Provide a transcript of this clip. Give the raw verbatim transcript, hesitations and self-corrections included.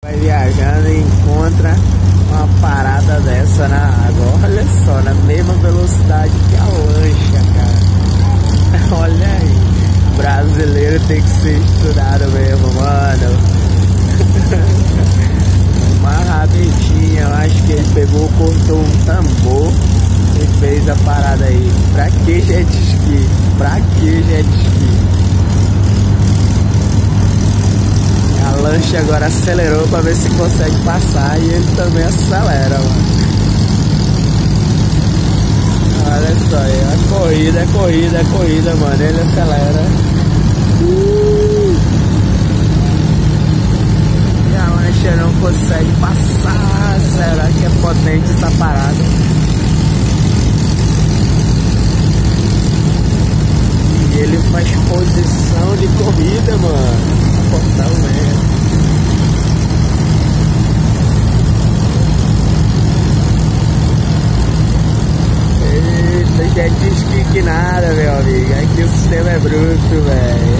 Vai viajando e encontra uma parada dessa na água. Olha só, na mesma velocidade que a lancha, cara. Olha aí. Brasileiro tem que ser estudado mesmo, mano. Uma rapidinha, eu acho que ele pegou, cortou um tambor e fez a parada aí. Pra que jet ski? Pra que jet ski? A lancha agora acelerou pra ver se consegue passar e ele também acelera, mano. Olha só aí, é corrida, é corrida, é corrida, mano. Ele acelera. Uh! E a lancha não consegue passar. Será que é potente essa parada? E ele faz posição de corrida, mano. Portal mesmo. Eita, jet ski que nada, meu amigo. Aqui o sistema é bruto, velho.